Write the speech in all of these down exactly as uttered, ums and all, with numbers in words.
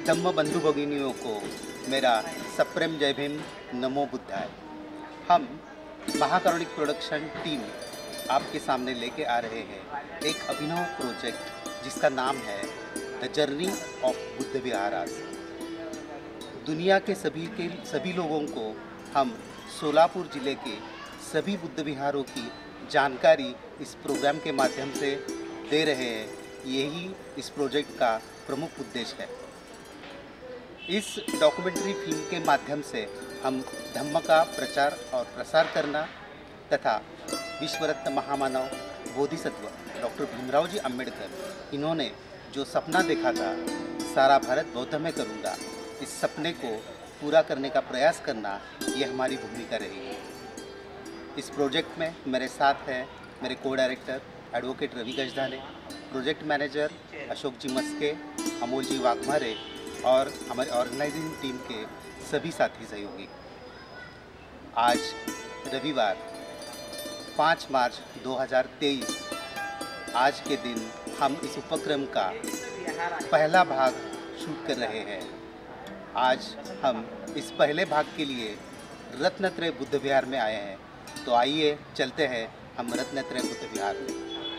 धम्म बंधु भगिनियों को मेरा सप्रेम जय भीम, नमो बुद्धाय। हम महाकारुणिक प्रोडक्शन टीम आपके सामने लेके आ रहे हैं एक अभिनव प्रोजेक्ट जिसका नाम है the journey of Buddha Viharas. दुनिया के सभी के सभी लोगों को हम सोलापुर ज़िले के सभी बुद्ध विहारों की जानकारी इस प्रोग्राम के माध्यम से दे रहे हैं। यही इस प्रोजेक्ट का प्रमुख उद्देश्य है। इस डॉक्यूमेंट्री फिल्म के माध्यम से हम धम्म का प्रचार और प्रसार करना तथा विश्वरत्न महामानव बोधिसत्व डॉक्टर भीमराव जी अम्बेडकर इन्होंने जो सपना देखा था, सारा भारत बौद्ध में करूँगा, इस सपने को पूरा करने का प्रयास करना, ये हमारी भूमिका रहेगी। इस प्रोजेक्ट में मेरे साथ हैं मेरे को director advocate Ravi Gajdane, project manager Ashok ji Maske, Amol जी वाघमारे और हमारे ऑर्गेनाइजिंग टीम के सभी साथी सहयोगी। आज रविवार पाँच मार्च दो हज़ार तेईस, आज के दिन हम इस उपक्रम का पहला भाग शूट कर रहे हैं। आज हम इस पहले भाग के लिए रत्नत्रय बुद्ध विहार में आए हैं, तो आइए चलते हैं हम रत्नत्रय बुद्ध विहार में।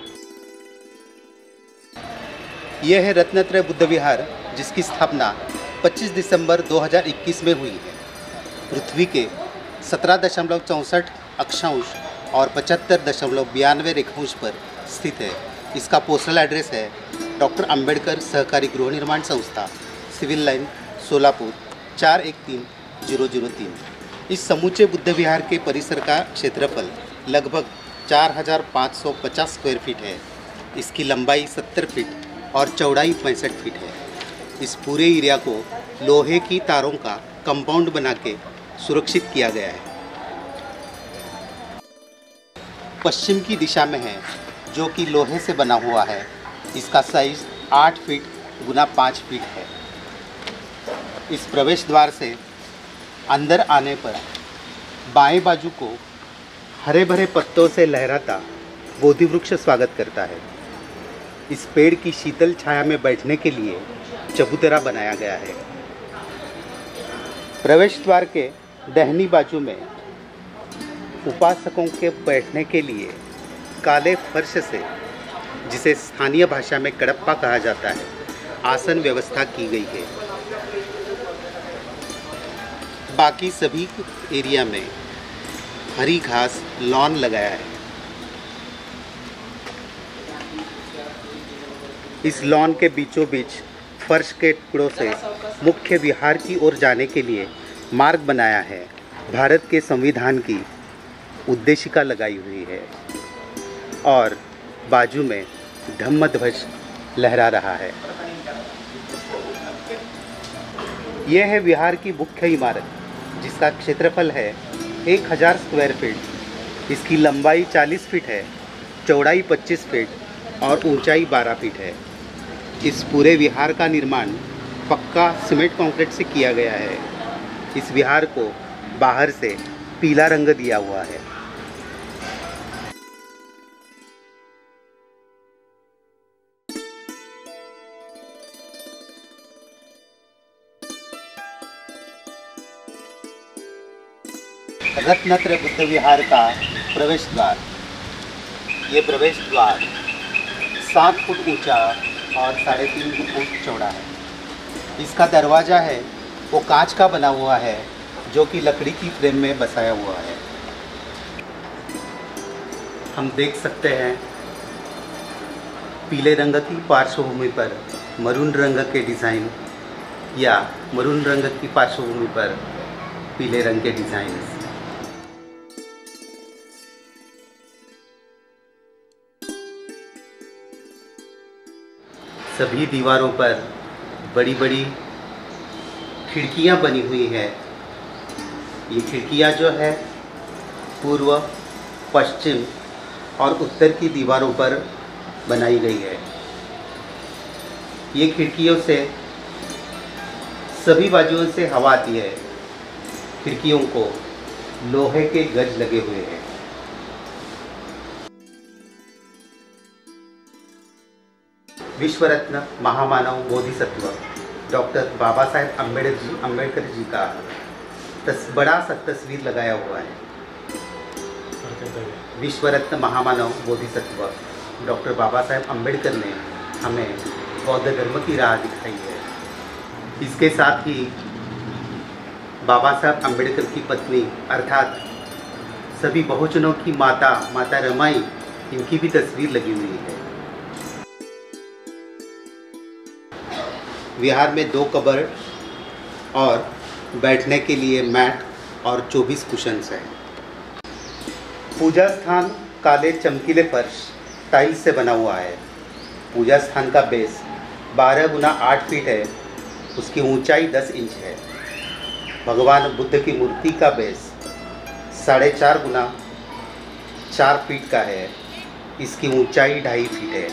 यह है रत्नत्रय बुद्ध विहार, जिसकी स्थापना पच्चीस दिसंबर दो हज़ार इक्कीस में हुई है। पृथ्वी के सत्रह दशमलव चौंसठ अक्षांश और पचहत्तर दशमलव बयानवे रेखांश पर स्थित है। इसका पोस्टल एड्रेस है डॉक्टर अंबेडकर सहकारी गृह निर्माण संस्था, सिविल लाइन, सोलापुर चार एक तीन जीरो जीरो तीन। इस समूचे बुद्ध विहार के परिसर का क्षेत्रफल लगभग चार हज़ार पाँच सौ पचास स्क्वायर फीट है। इसकी लंबाई सत्तर फीट और चौड़ाई पैंसठ फीट है। इस पूरे एरिया को लोहे की तारों का कंपाउंड बना के सुरक्षित किया गया है। पश्चिम की दिशा में है, जो कि लोहे से बना हुआ है। इसका साइज आठ फीट गुना पाँच फीट है। इस प्रवेश द्वार से अंदर आने पर बाएं बाजू को हरे भरे पत्तों से लहराता बोधि वृक्ष स्वागत करता है। इस पेड़ की शीतल छाया में बैठने के लिए चबूतरा बनाया गया है। प्रवेश द्वार के दाहिनी बाजू में उपासकों के बैठने के लिए काले फर्श से, जिसे स्थानीय भाषा में कडप्पा कहा जाता है, आसन व्यवस्था की गई है। बाकी सभी एरिया में हरी घास लॉन लगाया है। इस लॉन के बीचों बीच फर्श के टुकड़ों से मुख्य विहार की ओर जाने के लिए मार्ग बनाया है। भारत के संविधान की उद्देशिका लगाई हुई है और बाजू में धम्म ध्वज लहरा रहा है। यह है विहार की मुख्य इमारत, जिसका क्षेत्रफल है एक हज़ार स्क्वायर फीट। इसकी लंबाई चालीस फीट है, चौड़ाई पच्चीस फीट और ऊंचाई बारह फीट है। इस पूरे विहार का निर्माण पक्का सीमेंट कंक्रीट से किया गया है। इस विहार को बाहर से पीला रंग दिया हुआ है। रत्नत्रय बुद्ध विहार का प्रवेश द्वार। ये प्रवेश द्वार सात फुट ऊंचा और साढ़े तीन फुट चौड़ा है। इसका दरवाज़ा है वो कांच का बना हुआ है, जो कि लकड़ी की फ्रेम में बसाया हुआ है। हम देख सकते हैं पीले रंग की पार्श्वभूमि पर मरून रंग के डिज़ाइन या मरून रंग की पार्श्वभूमि पर पीले रंग के डिज़ाइन। सभी दीवारों पर बड़ी बड़ी खिड़कियां बनी हुई है। ये खिड़कियां जो है पूर्व, पश्चिम और उत्तर की दीवारों पर बनाई गई है। ये खिड़कियों से सभी बाजुओं से हवा आती है। खिड़कियों को लोहे के गज लगे हुए हैं। विश्वरत्न महामानव बोधिसत्व डॉक्टर बाबा साहेब अम्बेडकर जी अम्बेडकर जी का तस, बड़ा सा तस्वीर लगाया हुआ है। विश्व रत्न महामानव बोधिसत्व डॉक्टर बाबा साहेब अम्बेडकर ने हमें बौद्ध धर्म की राह दिखाई है। इसके साथ ही बाबा साहब अम्बेडकर की पत्नी अर्थात सभी बहुजनों की माता माता रमाई, इनकी भी तस्वीर लगी हुई है। विहार में दो कबर्ड और बैठने के लिए मैट और चौबीस कुशन्स हैं। पूजा स्थान काले चमकीले फर्श टाइल्स से बना हुआ है। पूजा स्थान का बेस बारह गुना आठ फीट है, उसकी ऊंचाई दस इंच है। भगवान बुद्ध की मूर्ति का बेस साढ़े चार गुना चार फीट का है, इसकी ऊंचाई ढाई फीट है।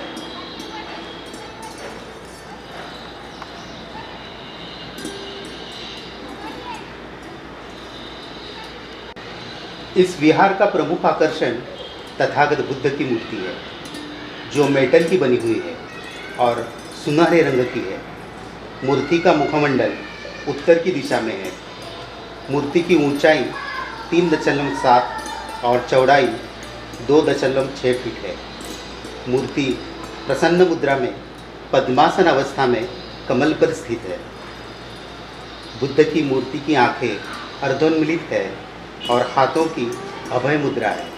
इस विहार का प्रमुख आकर्षण तथागत बुद्ध की मूर्ति है, जो मेटल की बनी हुई है और सुनहरे रंग की है। मूर्ति का मुखमंडल उत्तर की दिशा में है। मूर्ति की ऊंचाई तीन दशमलव सात और चौड़ाई दो दशमलव छः फीट है। मूर्ति प्रसन्न मुद्रा में पद्मासन अवस्था में कमल पर स्थित है। बुद्ध की मूर्ति की आंखें अर्धोन्मिलित है और हाथों की अभय मुद्रा है।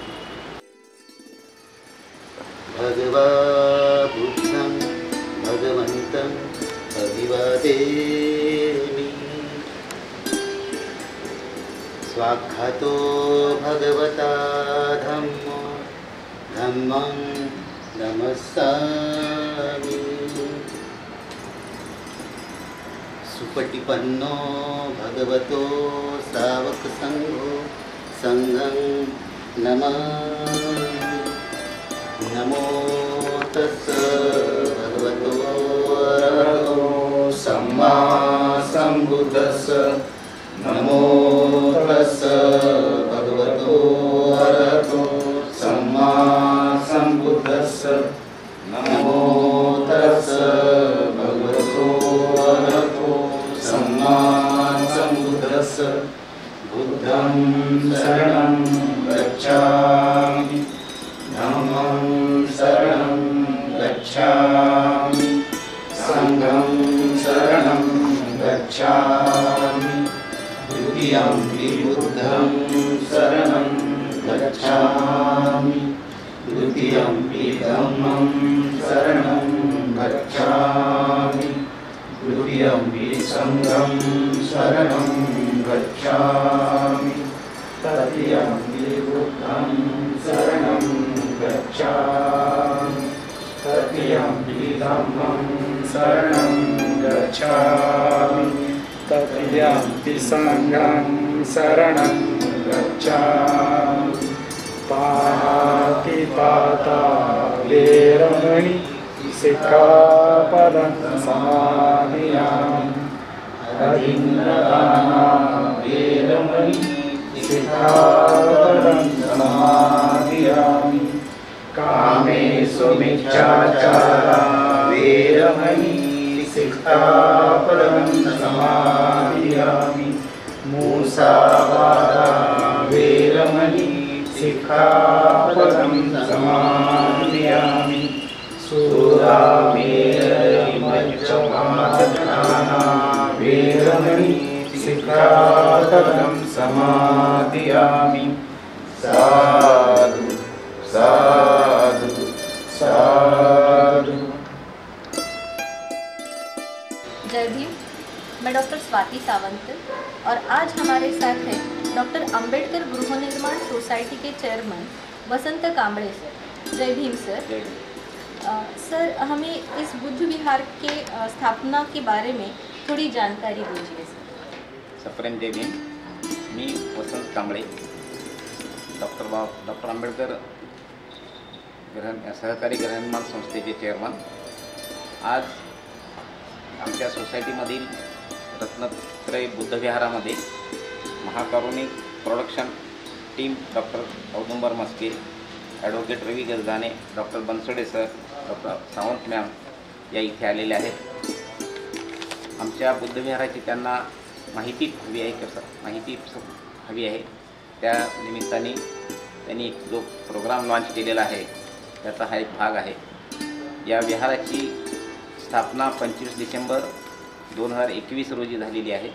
भगवा बुद्धं भगवन्तं अभिवादेमि। स्वाख्यातो भगवता धम्मो धम्मं नमस्सामि। सुपटिपन्नो भगवतो सावक संघो संघं नमामि। नमो तस्स भगवतो अरहतो सम्मा सम्बुद्धस्स। नमो तस्स भगवतो अरहतो सम्मा सम्बुद्धस्स। नमो तस्स भगवतो अरहतो सम्मा सम्बुद्धस्स। बुद्धं शरणं गच्छामि, धम्मं शरणं गच्छामि, संघं शरणं गच्छामि, द्वितीयंपि बुद्धं शरणं गच्छामि, द्वितीयंपि धम्मं शरणं गच्छामि, द्वितीयंपि संघं शरणं गच्छामि, तृतीयंपि बुद्धं शरणं गच्छामि, तृतीयंपि धम्मं शरणं गच्छामि, तृतीयंपि संघं शरणं गच्छामि। पाणातिपाता वेरमणि सिक्खापदं समादियामि। अदिन्नदाना वेरमणि सिक्खापदं समादियामि। कामेषु मिच्छाचारा वेरमणि सिक्खापदं समादियामि। मूसावादा वेरमणि सिक्खापदं समादियामि। सूरामेरयमज्जमादधाना वेरमणि सिक्खापदं समादियामि। साधु साधु साधु। जय भीम। मैं डॉक्टर स्वाति सावंत और आज हमारे साथ है डॉक्टर अंबेडकर गृह निर्माण सोसाइटी के चेयरमैन वसंत कांबळे सर। जय भीम सर। जय भीम। आ, सर हमें इस बुद्ध विहार के आ, स्थापना के बारे में थोड़ी जानकारी दीजिए सर। सप्रेम जय भीम। मी वसंत कांबळे, डॉक्टर बा डॉक्टर आंबेडकर गृह सहकारी गृहनिर्माण संस्थेचे चेअरमन। आज आमच्या सोसायटीमधील रत्नत्रय बुद्ध विहारामध्ये Mahakarunik production team doctor Audumbar Maske, advocate Ravi Gajdane, doctor Bansode sir, doctor Sawant ma'am या इथे आलेले आहेत। आमच्या बुद्धविहाराची त्यांना माहिती हवी आहे, कसं माहिती हवी आहे, त्या निमित्ताने त्यांनी एक जो प्रोग्राम लॉन्च केलेला आहे त्याचा हा एक भाग आहे. या विहाराची स्थापना पंचवीस डिसेंबर दोन हजार एकवीस रोजी झालेली आहे.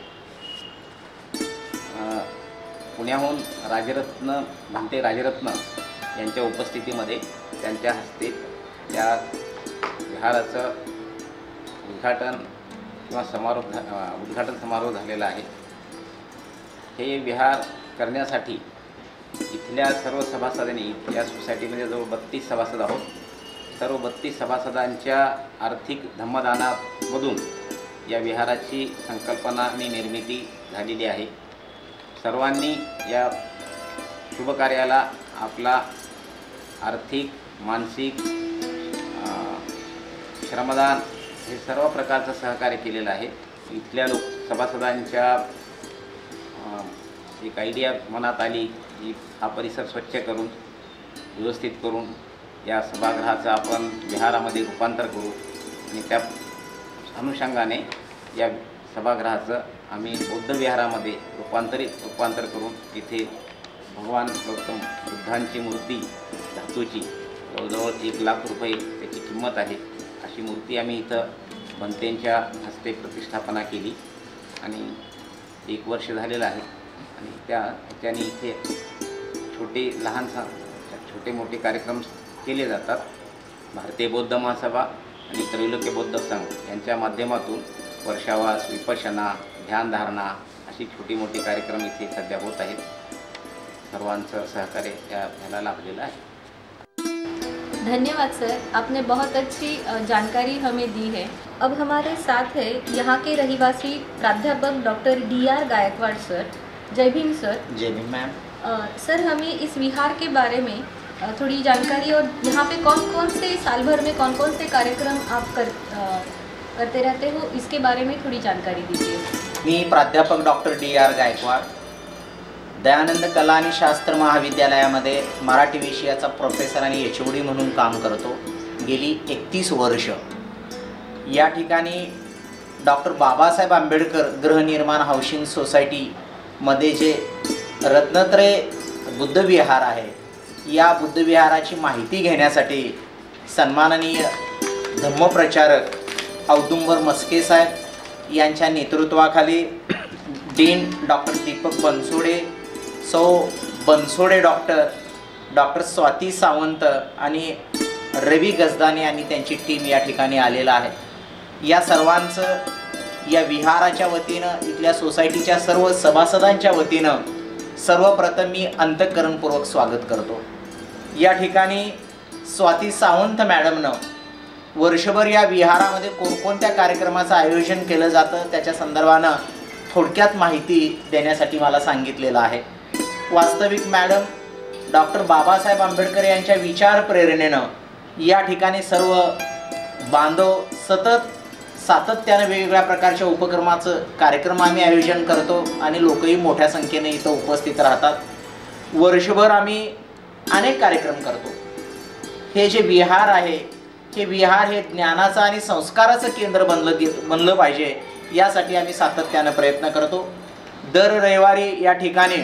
पुण्याहून राजरत्न भांते राजरत्न यांच्या उपस्थितीमध्ये त्यांच्या हस्ते त्या विहाराचं उद्घाटन किंवा समारोह उद्घाटन समारोह झालेला आहे. हे विहार करण्यासाठी इथल्या सर्व सभासदांनी, या सोसायटीमध्ये जवळ बत्तीस सभासद आहोत, सर्व बत्तीस सभासदांच्या आर्थिक धम्मदानामधून या विहाराची संकल्पना आणि निर्मिती झालेली आहे. सर्वांनी या शुभकार्याला आपला आर्थिक, मानसिक, श्रमदान हे सर्व प्रकारचं सहकार्य केलेलं आहे. इथल्या लोक सभासदांच्या एक आयडिया मनात आली की हा परिसर स्वच्छ करून, व्यवस्थित करून या सभागृहाचं आपण विहारामध्ये रूपांतर करू आणि त्या अनुषंगाने या सभागृहाचं आम्ही बौद्ध विहारामध्ये रूपांतरित रूपांतर करून इथे भगवान गौतम बुद्धांची मूर्ती धातूची जवळजवळ एक लाख रुपये त्याची किंमत आहे, अशी मूर्ती आम्ही इथं भंतेंच्या हस्ते प्रतिष्ठापना केली आणि एक वर्ष झालेलं आहे. आणि त्या ह्याच्याने इथे छोटे लहान सा छोटे मोठे कार्यक्रम केले जातात. भारतीय बौद्ध महासभा आणि त्रैलोक्य बौद्ध संघ यांच्या माध्यमातून वर्षावास, विपश्यना, ध्यानधारणा अशी छोटी मोठी कार्यक्रम इथे सध्या होत आहेत. सर्वांचं सहकार्य या ह्याला लाभलेलं आहे. धन्यवाद सर, आपने बहुत अच्छी जानकारी हमें दी है. अब हमारे साथ है यहाँ के रहिवासी प्राध्यापक doctor D R Gaikwad sir. जय भीम सर. जय भीम मैम. सर, हमें इस विहार के बारे में थोड़ी जानकारी और यहाँ पे कौन कौन से साल भर में कौन कौन से कार्यक्रम आप कर आ, करते रहते हो, इसके बारे में थोड़ी जानकारी दीजिए. मी प्राध्यापक doctor D R Gaikwad, Dayanand कला आणि शास्त्र महाविद्यालयामध्ये मराठी विषयाचा प्रोफेसर आणि एच ओ डी म्हणून काम करतो गेली एकतीस वर्ष. या ठिकाणी डॉक्टर बाबासाहेब आंबेडकर गृहनिर्माण हाऊसिंग सोसायटीमध्ये जे रत्नत्रय बुद्धविहार आहे, या बुद्धविहाराची माहिती घेण्यासाठी सन्माननीय धम्मप्रचारक औदुंबर मस्के साहेब यांच्या नेतृत्वाखाली डीन डॉक्टर दीपक बनसोडे, सौ बनसोडे डॉक्टर, डॉक्टर स्वाती सावंत आणि रवी गजदाने आणि त्यांची टीम या ठिकाणी आलेला आहे. या सर्वांचं या विहाराच्या वतीनं, इथल्या सोसायटीच्या सर्व सभासदांच्या वतीनं सर्वप्रथम मी अंतःकरणपूर्वक स्वागत करतो. या ठिकाणी स्वाती सावंत मॅडमनं वर्षभर या विहारामध्ये कोणकोणत्या कार्यक्रमाचं आयोजन केलं जातं त्याच्या संदर्भानं थोडक्यात माहिती देण्यासाठी मला सांगितलेलं आहे. वास्तविक मॅडम डॉक्टर बाबासाहेब आंबेडकर यांच्या विचार प्रेरणेनं या ठिकाणी सर्व बांधव सतत सातत्याने वेगवेगळ्या प्रकारच्या उपक्रमाचं कार्यक्रम आम्ही आयोजन करतो आणि लोकही मोठ्या संख्येने इथं उपस्थित राहतात. वर्षभर आम्ही अनेक कार्यक्रम करतो. हे जे विहार आहे, हे विहार हे ज्ञानाचं आणि संस्काराचं केंद्र बनलं गे बनलं पाहिजे, यासाठी आम्ही सातत्यानं प्रयत्न करतो. दर रविवारी या ठिकाणी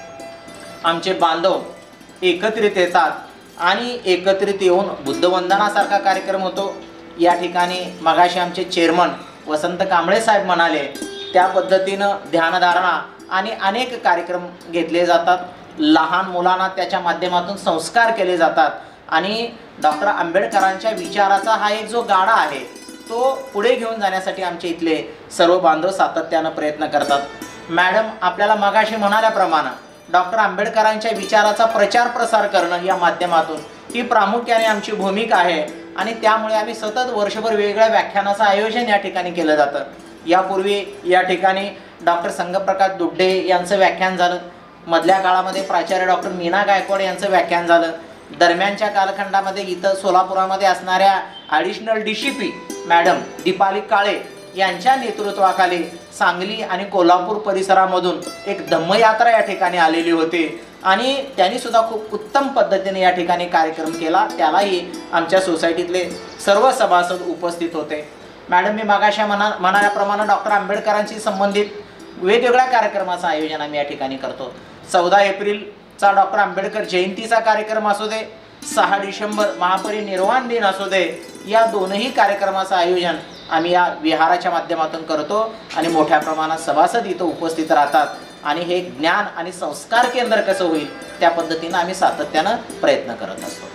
आमचे बांधव एकत्रित येतात आणि एकत्रित येऊन बुद्धवंदनासारखा कार्यक्रम होतो. या ठिकाणी मगाशी आमचे चेअरमन वसंत कांबळे साहेब म्हणाले त्या पद्धतीनं ध्यानधारणा आणि अनेक कार्यक्रम घेतले जातात. लहान मुलांना त्याच्या माध्यमातून संस्कार केले जातात आणि डॉक्टर आंबेडकरांच्या विचाराचा हा एक जो गाडा आहे तो पुढे घेऊन जाण्यासाठी आमचे इथले सर्व बांधव सातत्यानं प्रयत्न करतात. मॅडम आपल्याला मगाशी म्हणाल्याप्रमाणे डॉक्टर आंबेडकरांच्या विचाराचा प्रचार प्रसार करणं या माध्यमातून ही प्रामुख्याने आमची भूमिका आहे आणि त्यामुळे आम्ही सतत वर्षभर वेगवेगळ्या व्याख्यानाचं आयोजन या ठिकाणी केलं जातं. यापूर्वी या ठिकाणी डॉक्टर संघप्रकाश दुड्डे यांचं व्याख्यान झालं. मधल्या काळामध्ये प्राचार्य डॉक्टर मीना गायकवाड यांचं व्याख्यान झालं. दरम्यानच्या कालखंडामध्ये इथं सोलापुरामध्ये असणाऱ्या additional D C P madam Deepali Kale यांच्या नेतृत्वाखाली सांगली आणि कोल्हापूर परिसरामधून एक धम्मयात्रा या ठिकाणी आलेली होती आणि त्यांनी सुद्धा खूप उत्तम पद्धतीने या ठिकाणी कार्यक्रम केला. त्यालाही आमच्या सोसायटीतले सर्व सभासद उपस्थित होते. मॅडम मी मागाशा म्हणा म्हणाल्याप्रमाणे डॉक्टर आंबेडकरांशी संबंधित वेगवेगळ्या कार्यक्रमाचं आयोजन आम्ही या ठिकाणी करतो. चौदा एप्रिलचा डॉक्टर आंबेडकर जयंतीचा कार्यक्रम असू दे, सहा डिसेंबर महापरिनिर्वाण दिन असू दे, या दोनही कार्यक्रमाचं आयोजन आम्ही या विहाराच्या माध्यमातून करतो आणि मोठ्या प्रमाणात सभासद इथं उपस्थित राहतात आणि हे ज्ञान आणि संस्कार केंद्र कसं होईल त्या पद्धतीनं आम्ही सातत्यानं प्रयत्न करत असतो.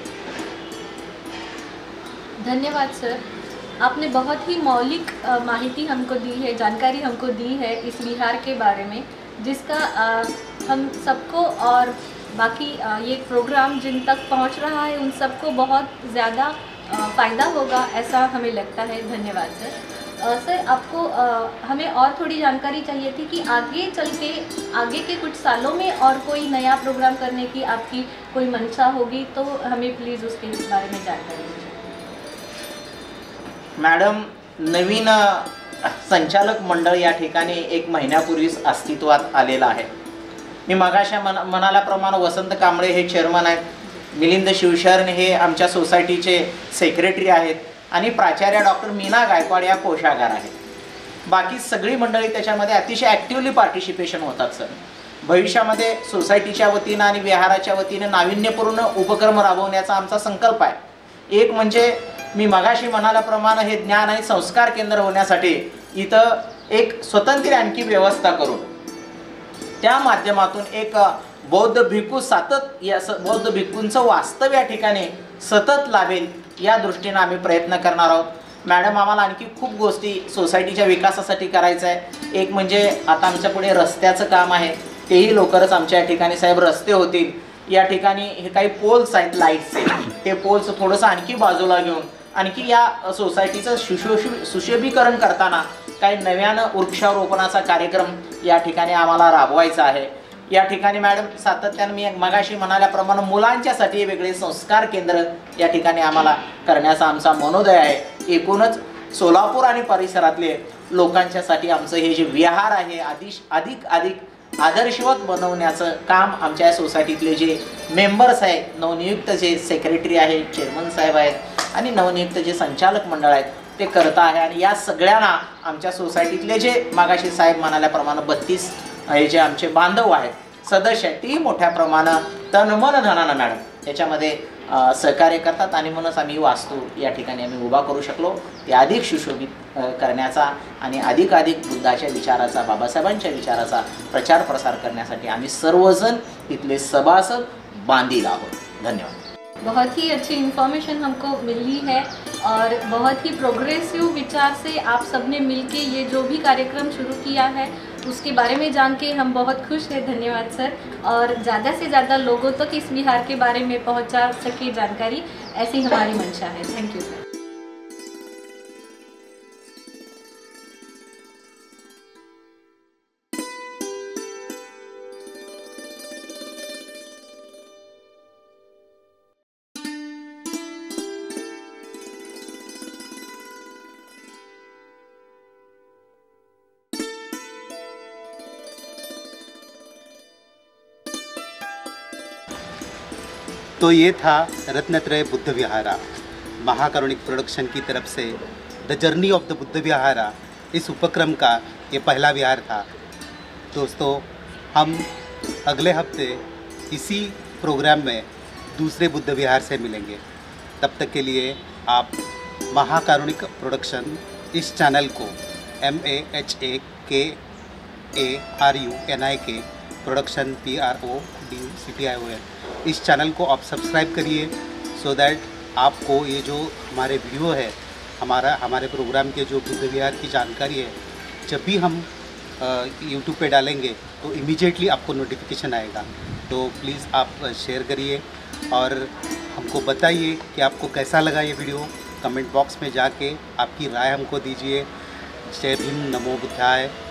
धन्यवाद सर, आपने बहुत ही मौलिक अ, माहिती हमको दी है, जानकारी हमको दी है इस विहार के बारे में, जिसका अ, हम सबको और बाकी अ, ये प्रोग्राम जिन तक पहुंच रहा है उन सबको बहुत ज़्यादा फ़ायदा होगा ऐसा हमें लगता है. धन्यवाद सर. अ, सर आपको अ, हमें और थोड़ी जानकारी चाहिए थी कि आगे चल के आगे के कुछ सालों में और कोई नया प्रोग्राम करने की आपकी कोई मंशा होगी तो हमें प्लीज़ उसके बारे में जानकारी दीजिए. मॅडम, नवीन संचालक मंडळ या ठिकाणी एक महिन्यापूर्वीच अस्तित्वात आलेलं आहे. मी मगाशा म्हण म्हणाल्याप्रमाणे वसंत कांबळे हे चेअरमन आहेत, मिलिंद शिवशरण हे आमच्या सोसायटीचे सेक्रेटरी आहेत आणि प्राचार्य डॉक्टर मीना गायकवाड या कोषागार आहेत. बाकी सगळी मंडळी त्याच्यामध्ये अतिशय ॲक्टिव्हली पार्टिसिपेशन होतात. सर भविष्यामध्ये सोसायटीच्या वतीनं आणि विहाराच्या वतीनं नाविन्यपूर्ण उपक्रम राबवण्याचा आमचा संकल्प आहे. एक म्हणजे मी मगाशी म्हणाल्याप्रमाणे हे ज्ञान आणि संस्कार केंद्र होण्यासाठी इथं एक स्वतंत्र आणखी व्यवस्था करून त्या माध्यमातून एक बौद्ध भिक्खू सातत या बौद्ध भिक्खूंचं वास्तव या ठिकाणी सतत लाभेल या दृष्टीने आम्ही प्रयत्न करणार आहोत. मॅडम, आम्हाला आणखी खूप गोष्टी सोसायटीच्या विकासासाठी करायचं आहे. एक म्हणजे आता आमच्या पुढे रस्त्याचं काम आहे, तेही लवकरच आमच्या या ठिकाणी साहेब रस्ते होतील. या ठिकाणी हे काही पोल्स आहेत लाईट्सचे, ते पोल्स थोडंसं आणखी बाजूला घेऊन आणखी या सोसायटीचं सुशोभी सुशोभीकरण करताना काही नव्यानं वृक्षारोपणाचा कार्यक्रम या ठिकाणी आम्हाला राबवायचा आहे. या ठिकाणी मॅडम सातत्यानं मी मगाशी म्हणाल्याप्रमाणे मुलांच्यासाठी वेगळे संस्कार केंद्र या ठिकाणी आम्हाला करण्याचा आमचा मनोदय आहे. एकूणच सोलापूर आणि परिसरातले लोकांच्यासाठी आमचं हे जे विहार आहे अधिक अधिक अधिक आदर्शवत बनवण्याचं काम आमच्या सोसायटीतले जे मेंबर्स आहेत, नवनियुक्त जे सेक्रेटरी आहेत, चेअरमन साहेब आहेत आणि नवनियुक्त जे संचालक मंडळ आहेत ते करत आहे. आणि या सगळ्यांना आमच्या सोसायटीतले जे मागाशी साहेब म्हणाल्याप्रमाणे बत्तीस हे जे आमचे बांधव आहेत, सदस्य आहेत, ती मोठ्या प्रमाणात तन मन धनानं मॅडम याच्यामध्ये सहकार्य करतात आणि म्हणूनच आम्ही वास्तू या ठिकाणी आम्ही उभा करू शकलो. ते अधिक सुशोभित करण्याचा आणि अधिक अधिक बुद्धाच्या विचाराचा, बाबासाहेबांच्या विचाराचा प्रचार प्रसार करण्यासाठी आम्ही सर्वजण इथले सभासद बांधील आहोत. धन्यवाद. बहुत ही अच्छी इन्फॉर्मेशन हमको मिली है और बहुत ही प्रोग्रेसिव विचार से आप सबने मिलके ये जो भी कार्यक्रम शुरू किया है उसके बारे में जान के हम बहुत खुश हैं. धन्यवाद सर. और ज़्यादा से ज़्यादा लोगों तक इस विहार के बारे में पहुंचा सके जानकारी, ऐसी हमारी मंशा है. Thank you sir. तो ये था रत्नत्रय बुद्ध विहारा, महाकारुणिक प्रोडक्शन की तरफ से the journey of the Buddha Vihara, इस उपक्रम का ये पहला विहार था. दोस्तों, हम अगले हफ्ते इसी प्रोग्राम में दूसरे बुद्ध विहार से मिलेंगे. तब तक के लिए आप महाकारुणिक प्रोडक्शन इस चैनल को M A H A K A R U N I K production P R O D U C T I O N, इस चैनल को आप सब्सक्राइब करिए सो दैट आपको ये जो हमारे वीडियो है, हमारा हमारे प्रोग्राम के जो बुद्ध विहार की जानकारी है, जब भी हम यूट्यूब पे डालेंगे तो इमीडिएटली आपको नोटिफिकेशन आएगा. तो प्लीज़ आप शेयर करिए और हमको बताइए कि आपको कैसा लगा ये वीडियो. कमेंट बॉक्स में जाके आपकी राय हमको दीजिए. जय भीम, नमो बुद्धाय.